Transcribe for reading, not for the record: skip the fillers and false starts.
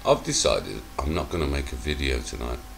I've decided I'm not going to make a video tonight.